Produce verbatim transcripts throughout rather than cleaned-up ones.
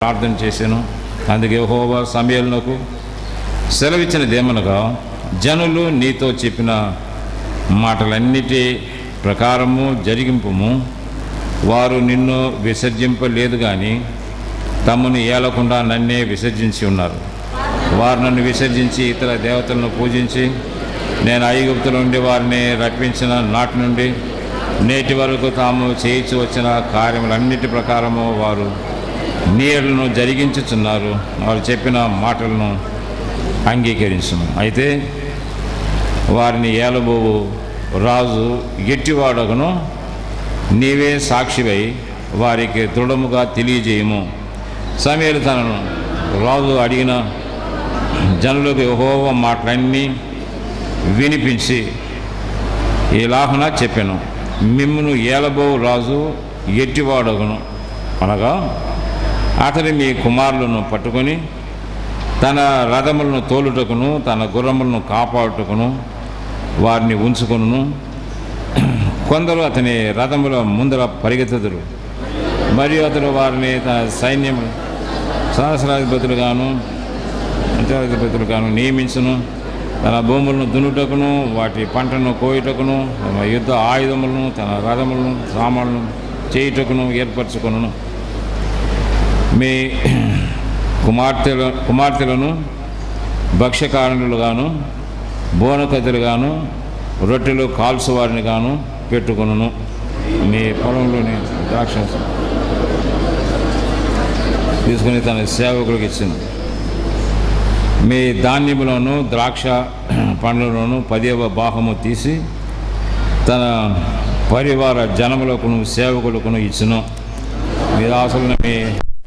ప్రార్థన చేశాను. అందుకే యెహోవా సమూయేలునకు సెలవిచ్చినదేమనగా, జనులు నీతో చెప్పిన మాటలన్నిటి ప్రకారము జరిగింపుము. వారు నిన్ను విసర్జింపలేదు కానీ తమను ఏలకుండా నన్నే విసర్జించి ఉన్నారు. వారు నన్ను విసర్జించి ఇతర దేవతలను పూజించి నేను ఐగుప్తుల నుండి వారిని రప్పించిన నాటి నుండి నేటి వరకు తాము చేయించి వచ్చిన కార్యములన్నిటి ప్రకారము వారు నీళ్లను జరిగించుచున్నారు. వారు చెప్పిన మాటలను అంగీకరించును. అయితే వారిని ఏలబోవు రాజు ఎట్టివాడగను నీవే సాక్షివై వారికి దృఢముగా తెలియజేయము. సమూయేలు తనను రాజు అడిగిన జనులకు యెహోవా మాటలన్నీ వినిపించి ఇలాగున చెప్పాను, మిమ్మును ఏలబో రాజు ఎట్టివాడగును అనగా, అతని మీ కుమారులను పట్టుకొని తన రథములను తోలుటకును తన గుర్రములను కాపాడుటకును వారిని ఉంచుకొనును. కొందరు అతని రథముల ముందర పరిగెత్తుదురు, మరియు అతడు వారిని తన సైన్యము సహస్రాధిపతులుగాను అంత్యాధిపతులుగాను నియమించును. తన భూములను దున్నుటకును వాటి పంటను కోయుటకును తన యుద్ధ ఆయుధములను తన రథములను సామాన్లను చేయుటకును ఏర్పరచుకొనును. మీ కుమార్తెల కుమార్తెలను భక్ష్యకారణులుగాను బోనకథలుగాను రొట్టెలు కాల్చువారిని గాను పెట్టుకొనును. మీ పొలంలోని ద్రాక్ష తీసుకుని తన సేవకులకు ఇచ్చింది. మీ ధాన్యములను ద్రాక్ష పండ్లలోను పదేవ భాగము తీసి తన పరివార జనములకును సేవకులకును ఇచ్చును. మీ దాసులను మీ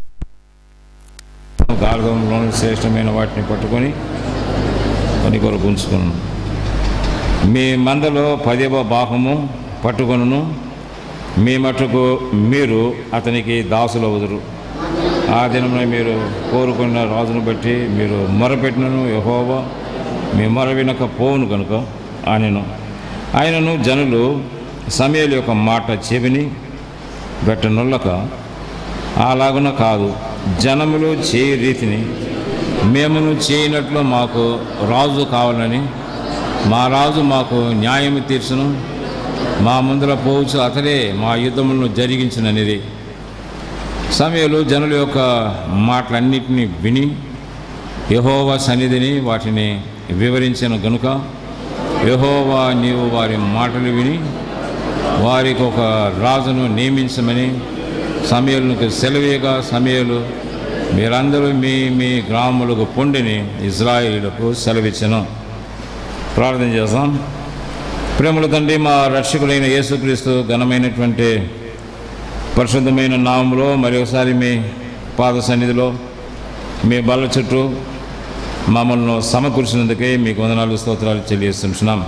గార్గంలోని శ్రేష్టమైన వాటిని పట్టుకొని పని కొరకు ఉంచుకును. మీ మందలో పదేవ భాగము పట్టుకొనును. మీ మట్టుకు మీరు అతనికి దాసులవుదురు. ఆ దినమున మీరు కోరుకున్న రాజును బట్టి మీరు మొరపెట్టినను యెహోవా మీ మొర వినక పోవును కనుక ఆయనను ఆయనను జనులు సమూయేలు యొక్క మాట చెవిని పెట్టనుల్లక, అలాగున కాదు, జనములు చేయి రీతిని మేమును చేయనట్లు మాకు రాజు కావాలని, మా రాజు మాకు న్యాయము తీర్చును, మా ముందర పోవచ్చు అతడే మా యుద్ధములను జరిగించుననిది. సమూయేలు జనుల యొక్క మాటలన్నిటినీ విని యెహోవా సన్నిధిని వాటిని వివరించిన గనుక, యెహోవా నీవు వారి మాటలు విని వారికి ఒక రాజును నియమించమని సమూయేలుకు సెలవేయగా, సమూయేలు మీరందరూ మీ మీ గ్రామములకు పొండిని ఇశ్రాయేలులకు సెలవిచ్చెను. ప్రార్థన చేస్తాం. ప్రేమల తండ్రి, మా రక్షకుడైన యేసుక్రీస్తు ఘనమైనటువంటి పరిశుద్ధమైన నామములో మరి ఒకసారి మీ పాద సన్నిధిలో మీ బల్ల చుట్టూ మమ్మల్ని సమకూర్చినందుకే మీకు వందనాలు స్తోత్రాలు చెల్లిస్తున్నాం.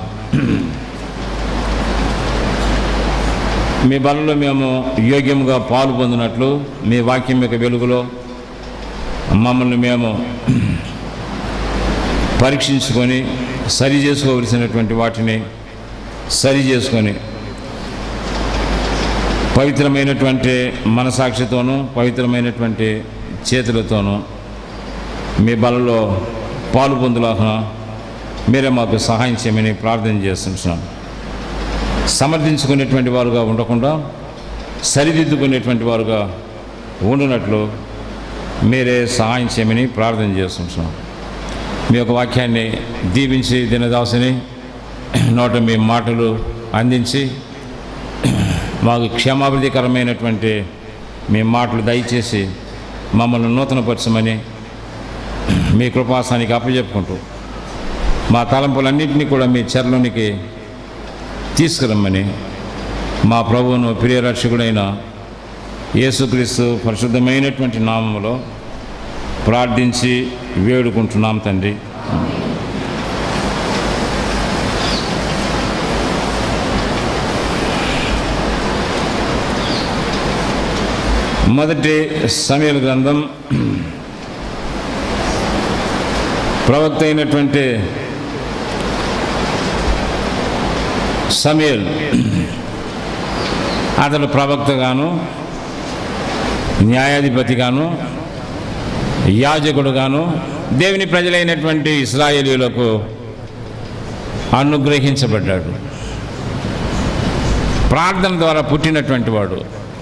మీ బలలో మేము యోగ్యంగా పాలు పొందినట్లు మీ వాక్యం యొక్క వెలుగులో మమ్మల్ని మేము పరీక్షించుకొని సరి చేసుకోవలసినటువంటి వాటిని సరి చేసుకొని పవిత్రమైనటువంటి మనసాక్షితోనూ పవిత్రమైనటువంటి చేతులతోనూ మీ బలలో పాలు పొందులాగా మీరే మాకు సహాయం చేయమని ప్రార్థన చేస్తున్నాం. సమర్థించుకునేటువంటి వారుగా ఉండకుండా సరిదిద్దుకునేటువంటి వారుగా ఉండునట్లు మీరే సహాయం చేయమని ప్రార్థన చేస్తున్నాం. మీ యొక్క వాక్యాన్ని దీవించి దినదాసుని నోట మీ మాటలు అందించి మాకు క్షేమాభివృద్ధికరమైనటువంటి మీ మాటలు దయచేసి మమ్మల్ని నూతనపరచమని మీ కృపాసానికి అప్పచెప్పుకుంటూ మా తలంపులన్నింటినీ కూడా మీ చెరలోనికి తీసుకురమ్మని మా ప్రభువును ప్రియరక్షకుడైన యేసుక్రీస్తు పరిశుద్ధమైనటువంటి నామములో ప్రార్థించి వేడుకుంటున్నాం తండ్రి. మొదటి సమూయేలు గ్రంథం ప్రవక్త అయినటువంటి సమూయేలు అతడు ప్రవక్తగాను న్యాయాధిపతిగాను యాజకుడుగాను దేవుని ప్రజలైనటువంటి ఇశ్రాయేలీయులకు అనుగ్రహించబడ్డాడు. ప్రార్థన ద్వారా పుట్టినటువంటి వాడు.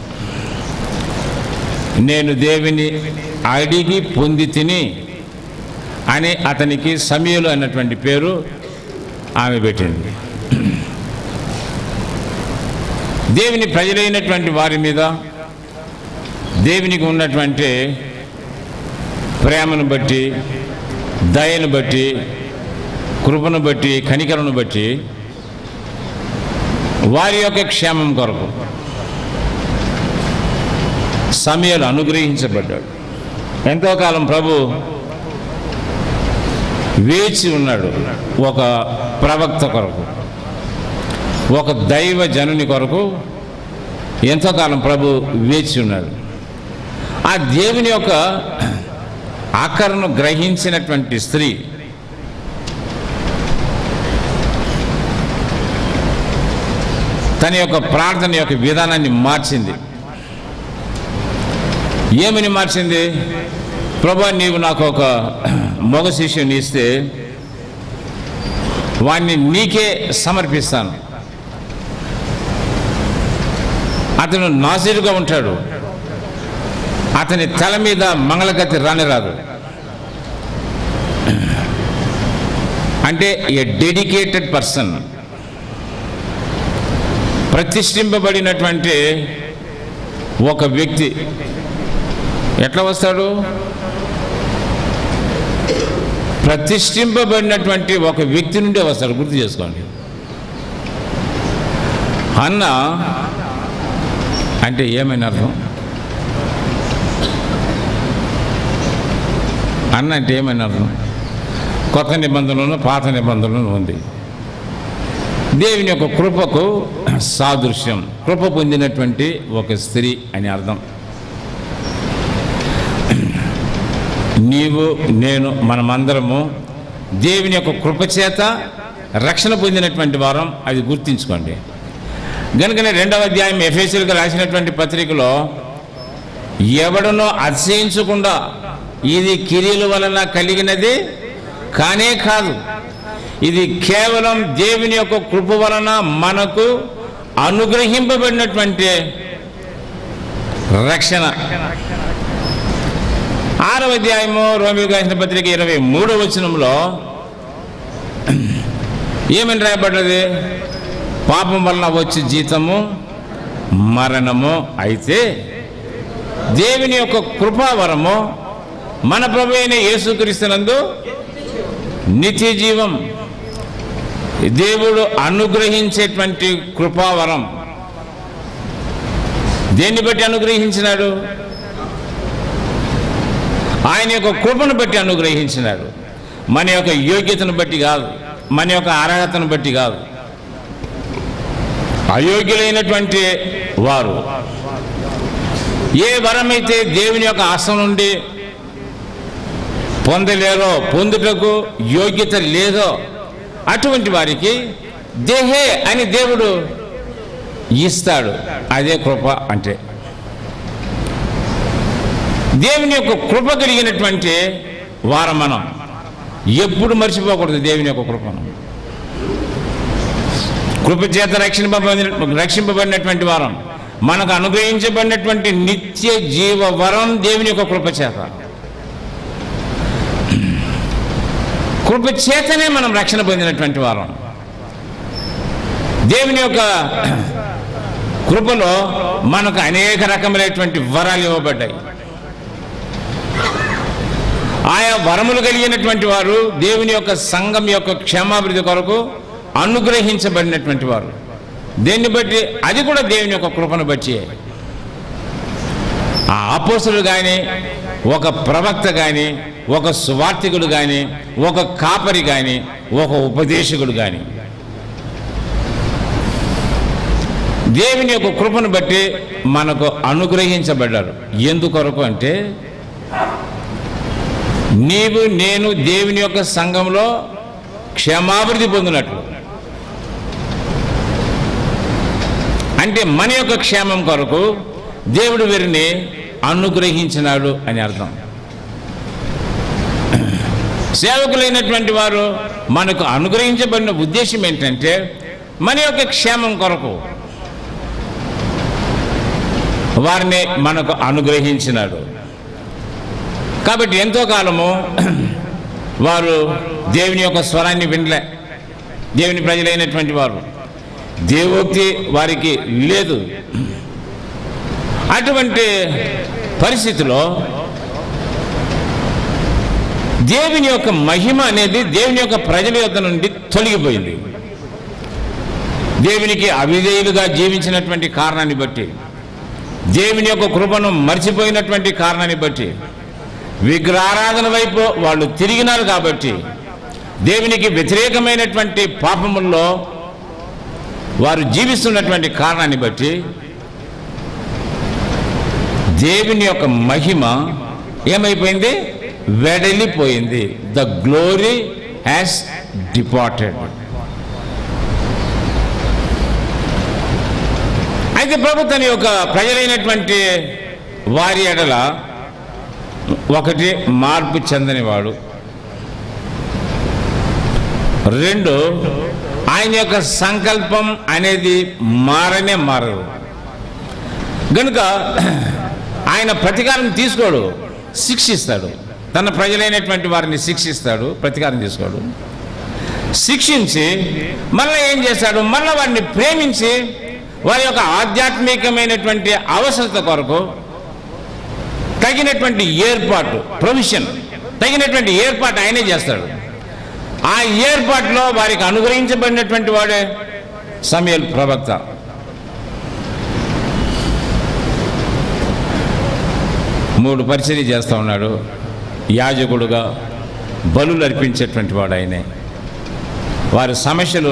నేను దేవుని అడిగి పొంది తిని అని అతనికి సమూయేలు అన్నటువంటి పేరు ఆమె పెట్టింది. దేవుని ప్రజలైనటువంటి వారి మీద దేవునికి ఉన్నటువంటి ప్రేమను బట్టి, దయను బట్టి, కృపను బట్టి, కనికరను బట్టి వారి యొక్క క్షేమం కొరకు సమూయేలు అనుగ్రహించబడ్డాడు. ఎంతో కాలం ప్రభు వేచి ఉన్నాడు ఒక ప్రవక్త కొరకు, ఒక దైవ జనుని కొరకు ఎంతో కాలం ప్రభు వేచి ఉన్నాడు. ఆ దేవుని యొక్క ఆకరణను గ్రహించినటువంటి స్త్రీ తన యొక్క ప్రార్థన యొక్క విధానాన్ని మార్చింది. ఏమని మార్చింది? ప్రభువా, నీవు నాకు ఒక మగ శిష్యుని ఇస్తే వాణ్ణి నీకే సమర్పిస్తాను. అతను నాజీరుగా ఉంటాడు, అతని తల మీద మంగళగతి రానిరాదు. అంటే ఏ డెడికేటెడ్ పర్సన్, ప్రతిష్ఠింపబడినటువంటి ఒక వ్యక్తి ఎట్లా వస్తాడు? ప్రతిష్ఠింపబడినటువంటి ఒక వ్యక్తి నుండే వస్తాడు. గుర్తు చేసుకోండి. అన్న అంటే ఏమైనా అర్థం? అన్న అంటే ఏమైనా అర్థం? కొత్త నిబంధనలను పాత నిబంధనలను ఉంది. దేవుని యొక్క కృపకు సాదృశ్యం, కృప పొందినటువంటి ఒక స్త్రీ అని అర్థం. నీవు నేను మనమందరము దేవుని యొక్క కృపచేత రక్షణ పొందినటువంటి వారం, అది గుర్తించుకోండి. కనుకనే రెండవ అధ్యాయం ఎఫెసీయులకు రాసినటువంటి పత్రికలో ఎవడనో అతిశయించకుండా ఇది క్రియల వలన కలిగినది కానే కాదు, ఇది కేవలం దేవుని యొక్క కృప వలన మనకు అనుగ్రహింపబడినటువంటి రక్షణ. ఆరవ అధ్యాయము రోమీయులకు రాసిన పత్రిక ఇరవై మూడవ వచనంలో ఏమని రాయబడ్డది? పాపం వలన వచ్చే జీతము మరణము, అయితే దేవుని యొక్క కృపావరము మన ప్రభువైన యేసుక్రీస్తునందు నిత్య జీవం. దేవుడు అనుగ్రహించేటువంటి కృపావరం దేన్ని బట్టి అనుగ్రహించినాడు? ఆయన యొక్క కృపను బట్టి అనుగ్రహించినాడు. మన యొక్క యోగ్యతను బట్టి కాదు, మన యొక్క అర్హతను బట్టి కాదు. అయోగ్యులైనటువంటి వారు ఏ వరమైతే దేవుని యొక్క ఆశ నుండి పొందలేరో, పొందుటకు యోగ్యత లేదో అటువంటి వారికి దేహే అని దేవుడు ఇస్తాడు. అదే కృప అంటే. దేవుని యొక్క కృప కలిగినటువంటి వారం మనం ఎప్పుడు మర్చిపోకూడదు. దేవుని యొక్క కృపను, కృప చేత రక్షింపబడి రక్షింపబడినటువంటి వారం, మనకు అనుగ్రహించబడినటువంటి నిత్య జీవ వరం దేవుని యొక్క కృప చేత. కృప చేతనే మనం రక్షణ పొందినటువంటి వారం. దేవుని యొక్క కృపలో మనకు అనేక రకములైనటువంటి వరాలు ఇవ్వబడ్డాయి. ఆయా వరములు కలిగినటువంటి వారు దేవుని యొక్క సంఘం యొక్క క్షేమాభివృద్ధి కొరకు అనుగ్రహించబడినటువంటి వారు. దేన్ని బట్టి? అది కూడా దేవుని యొక్క కృపను బట్టి. ఆ అపోస్తలుడు కానీ, ఒక ప్రవక్త కానీ, ఒక సువార్తికుడు కానీ, ఒక కాపరి కానీ, ఒక ఉపదేశకుడు కానీ దేవుని యొక్క కృపను బట్టి మనకు అనుగ్రహించబడ్డారు. ఎందుకొరకు అంటే నీవు నేను దేవుని యొక్క సంఘంలో క్షేమాభివృద్ధి పొందినట్లు. అంటే మన యొక్క క్షేమం కొరకు దేవుడు వీరిని అనుగ్రహించినాడు అని అర్థం. సేవకులైనటువంటి వారు మనకు అనుగ్రహించబడిన ఉద్దేశం ఏంటంటే మన యొక్క క్షేమం కొరకు వారిని మనకు అనుగ్రహించినాడు. కాబట్టి ఎంతో కాలము వారు దేవుని యొక్క స్వరాన్ని వినలే. దేవుని ప్రజలైనటువంటి వారు దేవోక్తి వారికి లేదు. అటువంటి పరిస్థితిలో దేవుని యొక్క మహిమ అనేది దేవుని యొక్క ప్రజల యొద్ద నుండి తొలగిపోయింది. దేవునికి అవిధేయులుగా జీవించినటువంటి కారణాన్ని బట్టి, దేవుని యొక్క కృపను మర్చిపోయినటువంటి కారణాన్ని బట్టి, విగ్రహారాధన వైపు వాళ్ళు తిరిగినారు. కాబట్టి దేవునికి వ్యతిరేకమైనటువంటి పాపముల్లో వారు జీవిస్తున్నటువంటి కారణాన్ని బట్టి దేవుని యొక్క మహిమ ఏమైపోయింది? వెడలిపోయింది. The glory has departed. అయితే ప్రభు తన యొక్క ప్రజలైనటువంటి వారి ఎడల ఒకటి మార్పు చెందనివాడు, రెండు ఆయన యొక్క సంకల్పం అనేది మారనే మారదు. కనుక ఆయన ప్రతీకారం తీసుకోడు, శిక్షిస్తాడు. తన ప్రజలైనటువంటి వారిని శిక్షిస్తాడు, ప్రతీకారం తీసుకోడు. శిక్షించి మళ్ళీ ఏం చేస్తాడు? మళ్ళీ వారిని ప్రేమించి వారి యొక్క ఆధ్యాత్మికమైనటువంటి అవసరత కొరకు తగినటువంటి ఏర్పాటు, ప్రొవిజన్, తగినటువంటి ఏర్పాటు ఆయనే చేస్తాడు. ఆ ఏర్పాటులో వారికి అనుగ్రహించబడినటువంటి వాడే సమూయేలు ప్రవక్త. మూడు పరిచర్య చేస్తూ ఉన్నాడు. యాజకుడుగా బలులు అర్పించేటువంటి వాడు ఆయనే. వారి సమస్యలు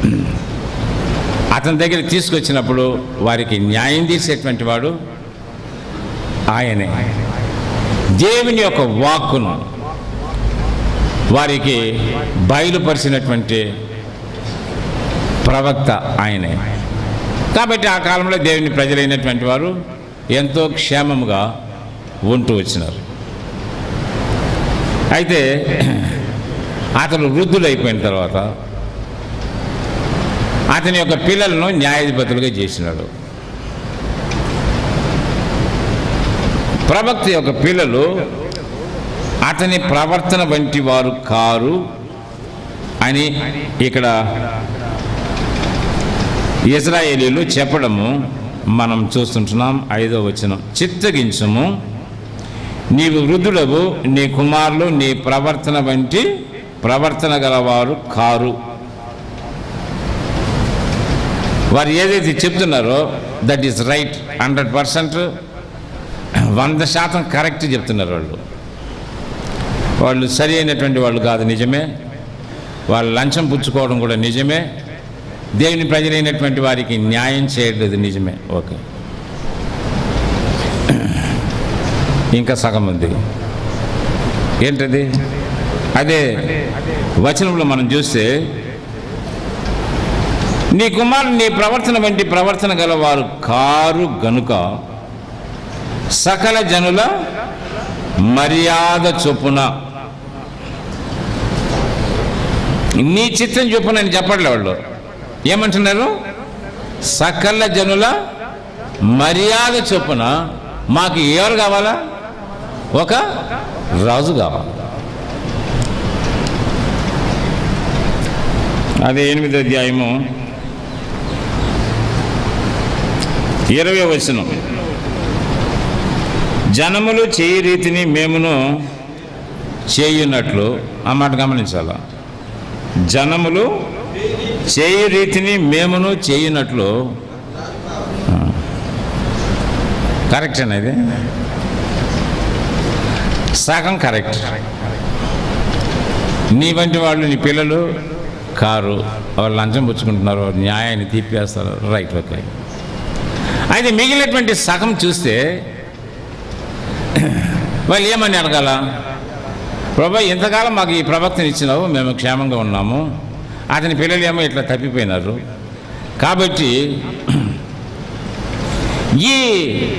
అతని దగ్గర తీసుకొచ్చినప్పుడు వారికి న్యాయం తీసేటువంటి వాడు ఆయనే. దేవుని యొక్క వాక్కును వారికి బయలుపరిచినటువంటి ప్రవక్త ఆయనే. కాబట్టి ఆ కాలంలో దేవుని ప్రజలైనటువంటి వారు ఎంతో క్షేమముగా ఉంటూ వచ్చినారు. అయితే అతను వృద్ధులైపోయిన తర్వాత అతని యొక్క పిల్లలను న్యాయాధిపతులుగా చేసినాడు. ప్రవక్త యొక్క పిల్లలు అతని ప్రవర్తన వంటి వారు కారు అని ఇక్కడ ఇశ్రాయేలీయులు చెప్పడము మనం చూస్తుంటున్నాం. ఐదో వచనం, చిత్తగించుము, నీవు వృద్ధుడవు, నీ కుమారులు నీ ప్రవర్తన వంటి ప్రవర్తన గలవారు కారు. వారు ఏదైతే చెప్తున్నారో that is right, hundred percent వంద శాతం కరెక్ట్ చెప్తున్నారు. వాళ్ళు వాళ్ళు సరి అయినటువంటి వాళ్ళు కాదు, నిజమే. వాళ్ళు లంచం పుచ్చుకోవడం కూడా నిజమే. దేవుని ప్రజలైనటువంటి వారికి న్యాయం చేయలేదు, నిజమే. ఓకే, ఇంకా సగం ఉంది. ఏంటది? అదే వచనంలో మనం చూస్తే, నీ కుమారుడు నీ ప్రవర్తన వంటి ప్రవర్తన గలవారు కారు గనుక సకల జనుల మర్యాద చొప్పున నీ చిత్తం చొప్పున అని చెప్పట్లే. వాళ్ళు ఏమంటున్నారు? సకల జనుల మర్యాద చొప్పున మాకు ఎవరు కావాలా? ఒక రాజు కావాలి. అదే ఎనిమిదో అధ్యాయము ఇరవై వచనం, జనములు చేయి రీతిని మేమును చేయున్నట్లు. ఆ మాట గమనించాల. జనములు చేయి రీతిని మేమును చేయున్నట్లు. కరెక్ట్ అనేది సగం కరెక్ట్. నీ వంటి వాళ్ళు, నీ పిల్లలు కారు, వాళ్ళు లంచం పుచ్చుకుంటున్నారు, న్యాయాన్ని తీపేస్తారు, రైట్, ఓకే. అయితే మిగిలినటువంటి సగం చూస్తే వాళ్ళు ఏమని అడగాల? ప్రభా, ఇంతకాలం మాకు ఈ ప్రవక్తను ఇచ్చినావు, మేము క్షేమంగా ఉన్నాము, అతని పిల్లలు ఏమో ఇట్లా తప్పిపోయినారు. కాబట్టి ఈ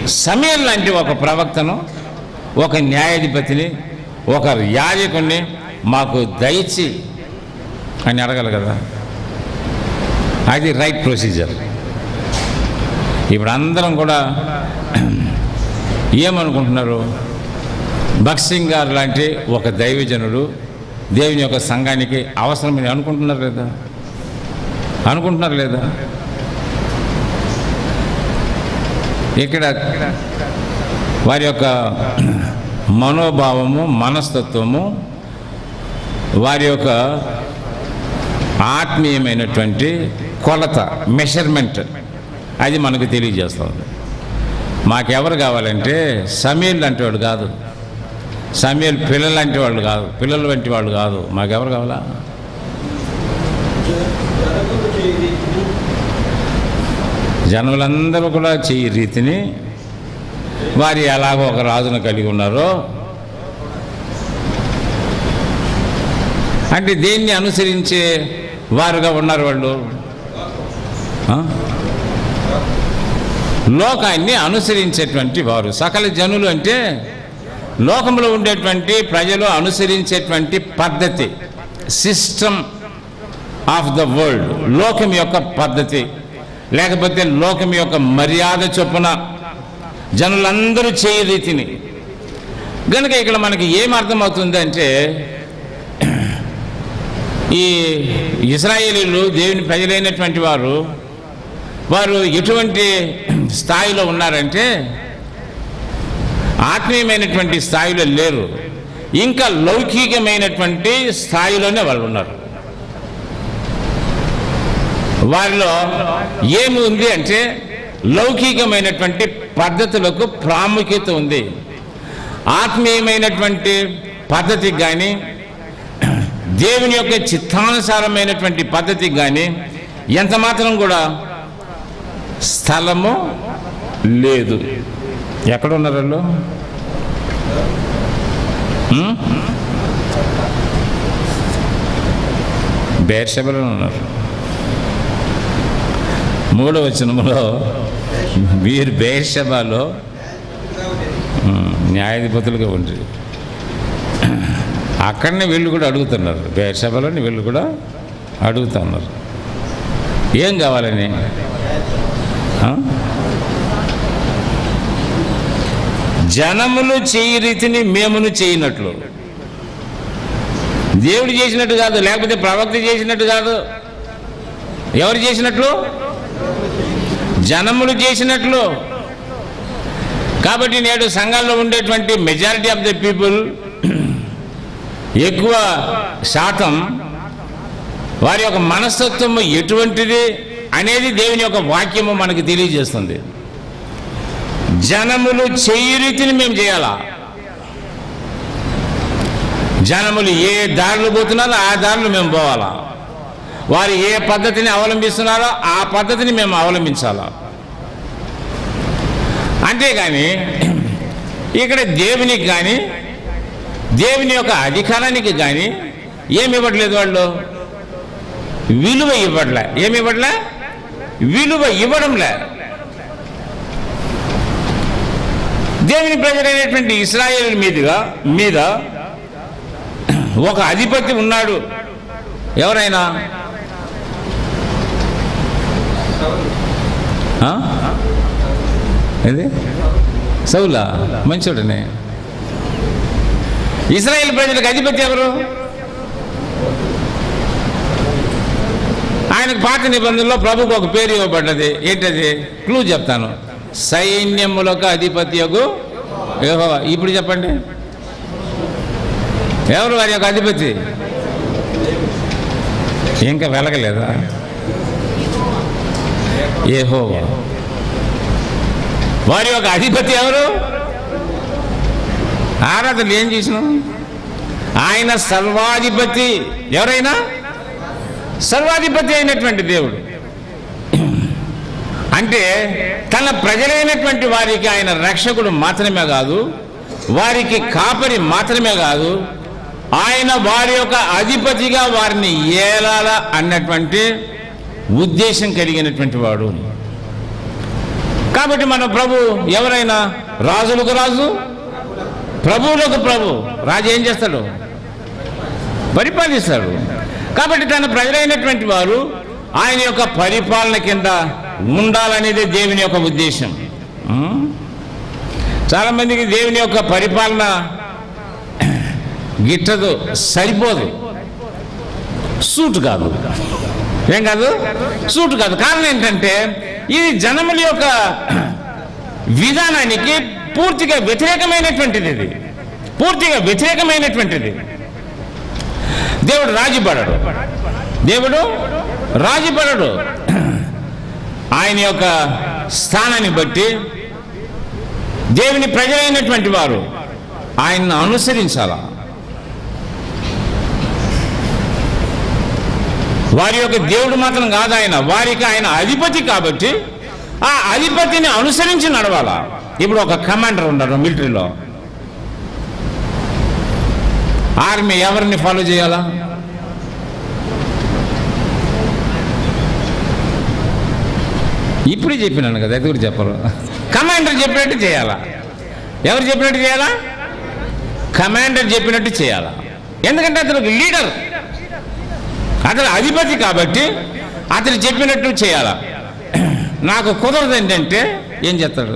సమూయేలు లాంటి ఒక ప్రవక్తను, ఒక న్యాయాధిపతిని, ఒక యాజకుడిని మాకు దయచి అని అడగాలి కదా. అది రైట్ ప్రొసీజర్. ఇప్పుడు అందరం కూడా ఏమనుకుంటున్నారు, భగత్ సింగ్ గారు లాంటి ఒక దైవజనుడు దేవుని యొక్క సంఘానికి అవసరమని అనుకుంటున్నారు లేదా? అనుకుంటున్నారు లేదా? ఇక్కడ వారి యొక్క మనోభావము, మనస్తత్వము, వారి యొక్క ఆత్మీయమైనటువంటి కొలత, మెషర్మెంట్, అది మనకు తెలియజేస్తుంది. మాకెవరు కావాలంటే సమీల్ లాంటి వాడు కాదు, సమీల్ పిల్లలు లాంటి వాళ్ళు కాదు, పిల్లలు వంటి వాళ్ళు కాదు. మాకెవరు కావాలా? జనులందరూ కూడా చెయ్యి రీతిని వారి ఎలాగో ఒక రాజును కలిగి ఉన్నారో, అంటే దేన్ని అనుసరించే వారుగా ఉన్నారు వాళ్ళు? లోకాన్ని అనుసరించేటువంటి వారు. సకల జనులు అంటే లోకంలో ఉండేటువంటి ప్రజలు అనుసరించేటువంటి పద్ధతి, సిస్టమ్ ఆఫ్ ద వరల్డ్, లోకం యొక్క పద్ధతి, లేకపోతే లోకం యొక్క మర్యాద చొప్పున జనులందరూ చేయ రీతిని. కనుక ఇక్కడ మనకి ఏం అర్థమవుతుంది అంటే, ఈ ఇశ్రాయేలీలు దేవుని ప్రజలైనటువంటి వారు వారు ఎటువంటి స్థాయిలో ఉన్నారంటే ఆత్మీయమైనటువంటి స్థాయిలో లేరు, ఇంకా లౌకికమైనటువంటి స్థాయిలోనే వాళ్ళు ఉన్నారు. వారిలో ఏమి ఉంది అంటే లౌకికమైనటువంటి పద్ధతులకు ప్రాముఖ్యత ఉంది. ఆత్మీయమైనటువంటి పద్ధతికి కానీ దేవుని యొక్క చిత్తానుసారమైనటువంటి పద్ధతికి కానీ ఎంత మాత్రం కూడా స్థలము లేదు. ఎక్కడున్నారు వాళ్ళు? బెర్షెబలో ఉన్నారు. మూడవ వచనములో వీరు బెర్షెబాలో న్యాయాధిపతులుగా ఉంటారు. అక్కడనే వీళ్ళు కూడా అడుగుతున్నారు, బెర్షెబాలోని వీళ్ళు కూడా అడుగుతున్నారు ఏం కావాలని. జనములు చేయి రీతిని మేమును చేయనట్లు. దేవుడు చేసినట్టు కాదు, లేకపోతే ప్రవక్త చేసినట్టు కాదు. ఎవరు చేసినట్లు? జనములు చేసినట్లు. కాబట్టి నేడు సంఘాల్లో ఉండేటువంటి మెజారిటీ ఆఫ్ ద పీపుల్, ఎక్కువ శాతం వారి యొక్క మనస్తత్వము ఎటువంటిది అనేది దేవుని యొక్క వాక్యము మనకు తెలియజేస్తుంది. జనములు చేయి రీతిని మేము చేయాలా. జనములు ఏ దారులు పోతున్నారో ఆ దారులు మేము పోవాలా. వారు ఏ పద్ధతిని అవలంబిస్తున్నారో ఆ పద్ధతిని మేము అవలంబించాలా. అంతేగాని ఇక్కడ దేవునికి కానీ దేవుని యొక్క అధికారానికి కానీ ఏమి ఇవ్వట్లేదు. వాళ్ళు విలువ ఇవ్వట్లే. ఏమి ఇవ్వట్లే? విలువ ఇవ్వడంలే. దేవుని ప్రజలైనటువంటి ఇశ్రాయేలు మీదుగా మీద ఒక అధిపతి ఉన్నాడు. ఎవరైనా? ఇది సౌలా, మంచోడనే. ఇశ్రాయేలు ప్రజలకు అధిపతి ఎవరు? ఆయనకు పాత నిబంధనలో ప్రభుకు ఒక పేరు ఇవ్వబడ్డది. ఏంటది? క్లూ చెప్తాను. సైన్యములకు అధిపత్యగు యెహోవా. ఇప్పుడు చెప్పండి, ఎవరు వారి యొక్క అధిపతి? ఇంకా వెలగలేదా? యెహోవా. వారి యొక్క అధిపతి ఎవరు? ఆరాధనలు ఏం చేసినాం? ఆయన సర్వాధిపతి. ఎవరైనా సర్వాధిపతి అయినటువంటి దేవుడు. అంటే తన ప్రజలైనటువంటి వారికి ఆయన రక్షకుడు మాత్రమే కాదు, వారికి కాపరి మాత్రమే కాదు, ఆయన వారి యొక్క అధిపతిగా వారిని ఏలాల అన్నటువంటి ఉద్దేశం కలిగినటువంటి వాడు. కాబట్టి మన ప్రభు ఎవరైనా రాజులకు రాజు, ప్రభువులకు ప్రభు. రాజు ఏం చేస్తాడు? పరిపాలిస్తాడు. కాబట్టి తన ప్రజలైనటువంటి వారు ఆయన యొక్క పరిపాలన కింద ఉండాలనేది దేవుని యొక్క ఉద్దేశం. చాలామందికి దేవుని యొక్క పరిపాలన గిట్టదు, సరిపోదు, సూట్ కాదు. ఏం కాదు? సూట్ కాదు. కారణం ఏంటంటే ఇది జనముల యొక్క విధానానికి పూర్తిగా వ్యతిరేకమైనటువంటిది. ఇది పూర్తిగా వ్యతిరేకమైనటువంటిది. దేవుడు రాజీపడడు. దేవుడు రాజీపడడు. ఆయన యొక్క స్థానాన్ని బట్టి దేవుని ప్రజలైనటువంటి వారు ఆయన్ని అనుసరించాలా. వారి యొక్క దేవుడు మాత్రం కాదు ఆయన, వారికి ఆయన అధిపతి. కాబట్టి ఆ అధిపతిని అనుసరించి నడవాలా. ఇప్పుడు ఒక కమాండర్ ఉన్నారు మిలిటరీలో. ఆర్మీ ఎవరిని ఫాలో చేయాలా? ఇప్పుడే చెప్పినాను కదా, అది కూడా చెప్పరు. కమాండర్ చెప్పినట్టు చేయాలా. ఎవరు చెప్పినట్టు చేయాలా? కమాండర్ చెప్పినట్టు చేయాలా. ఎందుకంటే అతను ఒక లీడర్, అతను అధిపతి. కాబట్టి అతను చెప్పినట్టు చేయాలా. నాకు కుదరదు ఏంటంటే ఏం చేస్తాడు?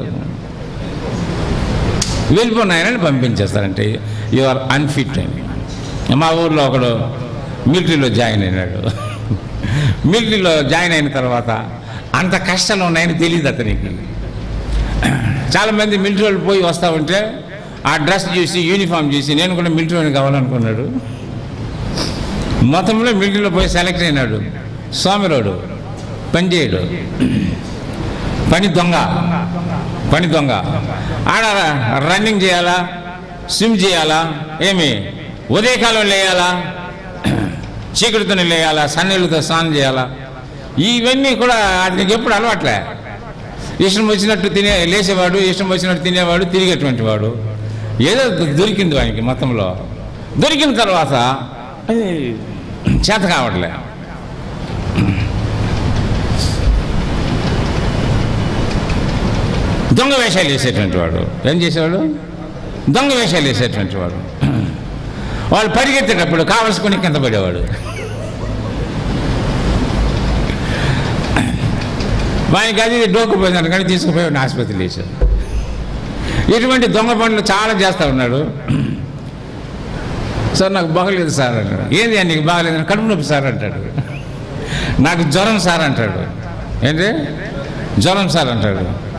వెళ్ళిపోయినాయనని పంపించేస్తారంటే యు ఆర్ అన్ఫిట్ అని. మా ఊర్లో ఒకడు మిలిటరీలో జాయిన్ అయినాడు. మిలిటరీలో జాయిన్ అయిన తర్వాత అంత కష్టాలు ఉన్నాయని తెలియదు అతనికి. చాలామంది మిలిటరీ వాళ్ళు పోయి వస్తూ ఉంటే ఆ డ్రెస్ చూసి, యూనిఫామ్ చూసి నేను కూడా మిలిటరీని కావాలనుకున్నాడు. మొత్తంలో మిలిటరీలో పోయి సెలెక్ట్ అయినాడు. స్వామిరోడు పని చేయడు, పని దొంగ, పని దొంగ. ఆడ రన్నింగ్ చేయాలా, స్విమ్ చేయాలా, ఏమి ఉదయకాలం లేయాలా, చీకటితోనే లేయాలా, సన్నీళ్ళతో స్నానం చేయాలా. ఇవన్నీ కూడా అతనికి ఎప్పుడు అలవాట్లే. ఇష్టం వచ్చినట్టు తినే లేచేవాడు, ఇష్టం వచ్చినట్టు తినేవాడు, తిరిగేటువంటి వాడు. ఏదో దొరికింది వానికి. మొత్తంలో దొరికిన తర్వాత చేత కావట్లే. దొంగ వేషాలు వేసేటువంటి వాడు. ఏం చేసేవాడు? దొంగ వేషాలు వేసేటువంటి వాడు. వాళ్ళు పరిగెత్తేటప్పుడు కావలసుకొని కింద పడేవాడు. వానికి అది డోక్కుపోయిందంట, కానీ తీసుకుపోయి ఆసుపత్రి వేసాడు. ఇటువంటి దొంగ పనులు చాలా చేస్తూ ఉన్నాడు. సార్ నాకు బాగలేదు సార్ అంటాడు. ఏంది నీకు బాగలేదు? కడుపు నొప్పి సార్ అంటాడు. నాకు జ్వరం సార్ అంటాడు. ఏంటి జ్వరం సార్ అంటాడు.